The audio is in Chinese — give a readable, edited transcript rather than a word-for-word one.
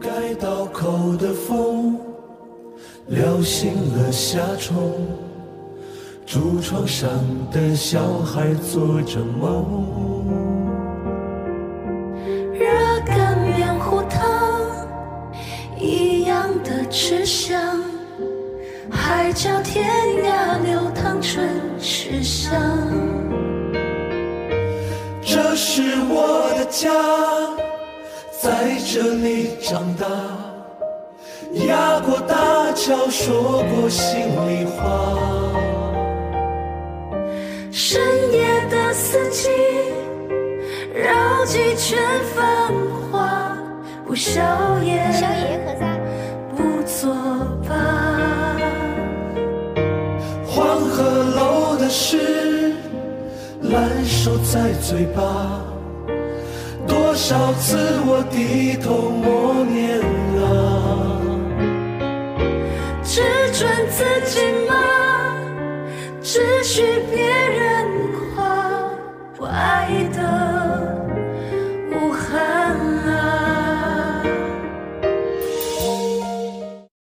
街道口的风撩醒了夏虫，竹床上的小孩做着梦。 热干面糊汤一样的吃香，海角天涯流淌春池香。 这是我的家，在这里长大，压过大桥，说过心里话。 深夜的四季，绕几圈繁华，不宵夜， 可在不作罢。 黄鹤楼的诗，烂熟在嘴巴，多少次我低头默念啊。 只准自己骂，只许别人